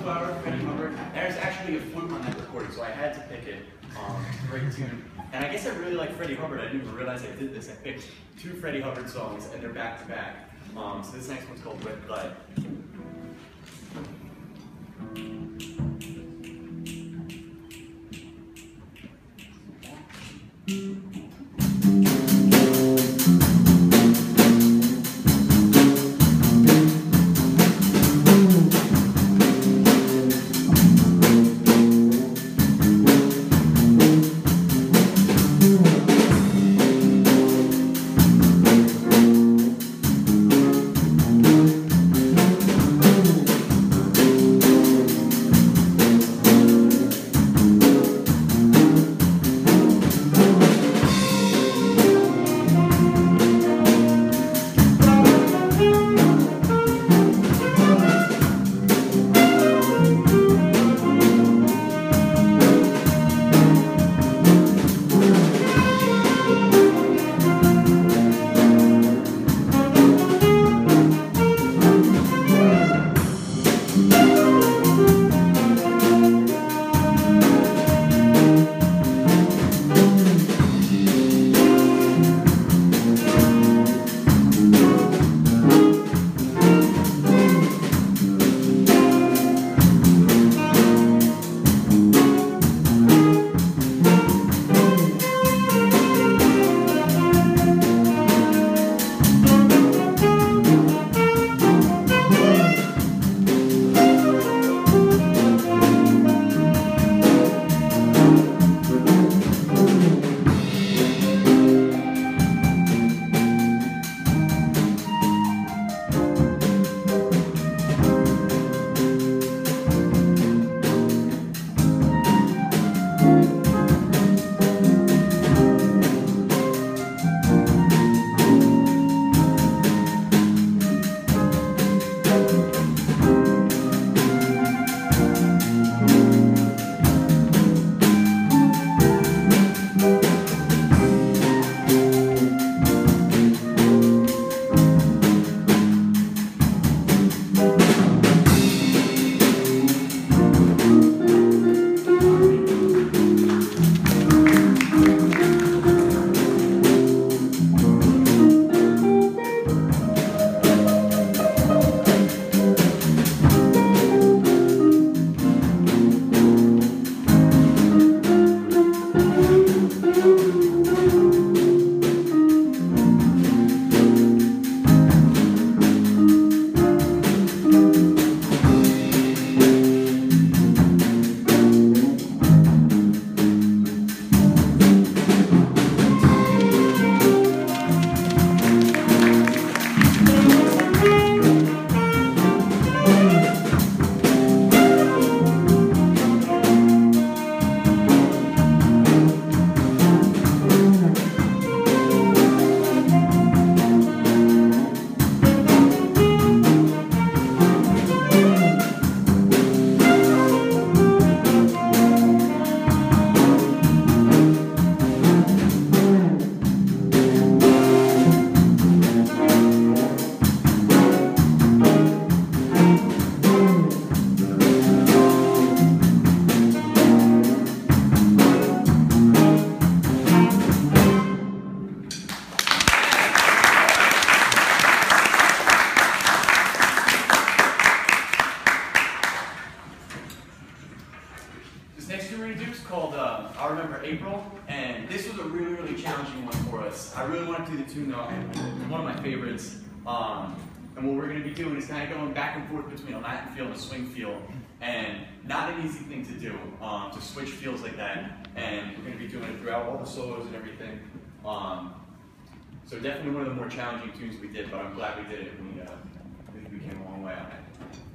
2-hour Freddie Hubbard. There's actually a flute on that recording, so I had to pick it to write a tune. And I guess I really like Freddie Hubbard. I didn't even realize I did this. I picked 2 Freddie Hubbard songs, and they're back to back. So this next one's called Red Blood. I Remember April, and this was a really, really challenging one for us. I really wanted to do the tune though, and one of my favorites. And what we're going to be doing is kind of going back and forth between a Latin feel and a swing feel, and not an easy thing to do, to switch feels like that. And we're going to be doing it throughout all the solos and everything. So definitely one of the more challenging tunes we did, but I'm glad we did it. We came a long way on it.